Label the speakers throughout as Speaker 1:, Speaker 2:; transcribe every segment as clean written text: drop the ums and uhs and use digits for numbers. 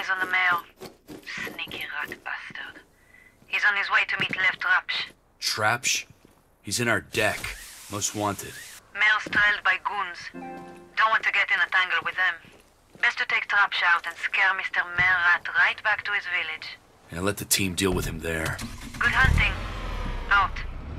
Speaker 1: eyes on the mayor. Sneaky rat bastard. He's on his way to meet Lev Trapsh.
Speaker 2: Trapsh? He's in our deck. Most wanted.
Speaker 1: Mayor's trailed by goons. Don't want to get in a tangle with them. Best to take Trapsh out and scare Mr. Mayor Rat right back to his village.
Speaker 2: And let the team deal with him there.
Speaker 1: Good hunting. Out.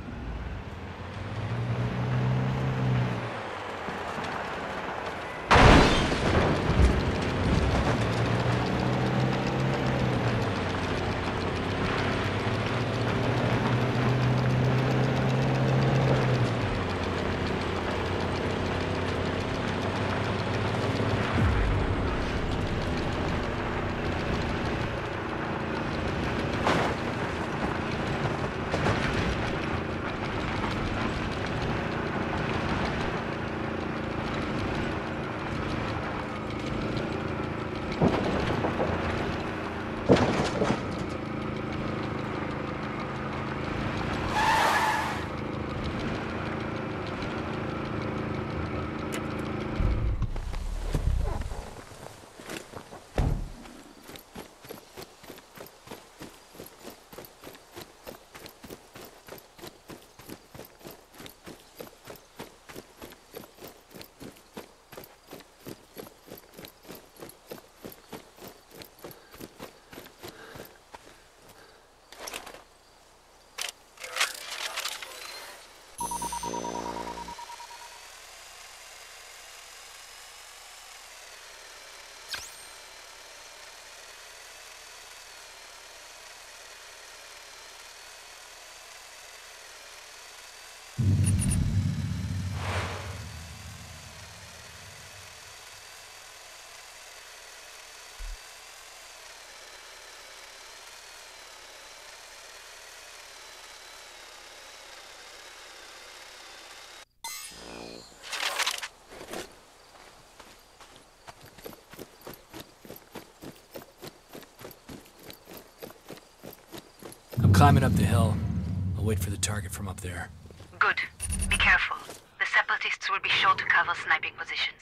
Speaker 3: I'm climbing up the hill. I'll wait for the target from up there.
Speaker 1: Good. Be careful. The separatists will be sure to cover sniping positions.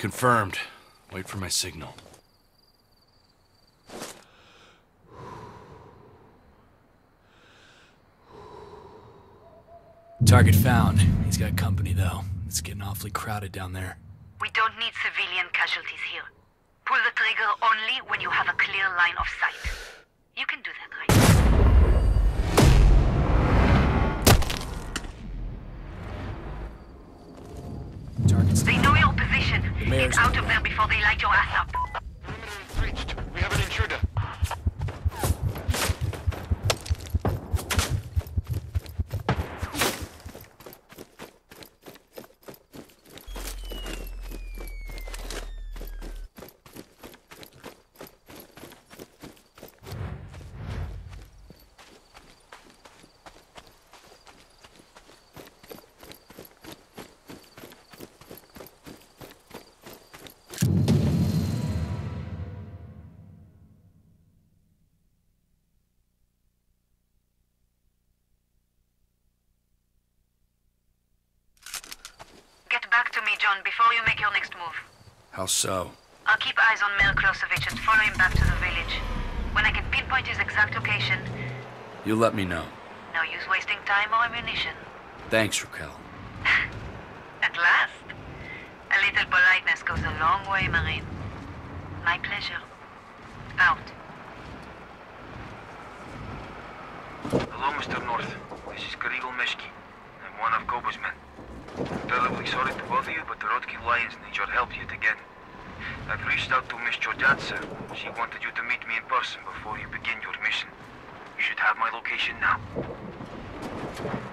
Speaker 2: Confirmed. Wait for my signal.
Speaker 3: Target found. He's got company, though. It's getting awfully crowded down there.
Speaker 1: We don't need civilian casualties here. Pull the trigger only when you have a clear line of sight. You can do that, right?
Speaker 3: Target's
Speaker 1: They know your position.
Speaker 3: The mayor's-
Speaker 1: Get out of there before they light your ass up.
Speaker 4: Perimeter is breached. We have an intruder.
Speaker 1: Get back to me, John, before you make your next move.
Speaker 2: How so?
Speaker 1: I'll keep eyes on Mayor Klosevich and follow him back to the village. When I can pinpoint his exact location,
Speaker 2: You let me know.
Speaker 1: no use wasting time or ammunition.
Speaker 2: Thanks, Raquel.
Speaker 1: At last. A little politeness goes a long way, Marine. My pleasure. Out.
Speaker 5: Hello, Mr. North. This is Kirill Meshki. I'm one of Koba's men. I'm terribly sorry to bother you, but the Rodki Lions need your help yet again. I've reached out to Miss Georgiadze. She wanted you to meet me in person before you begin your mission. You should have my location now.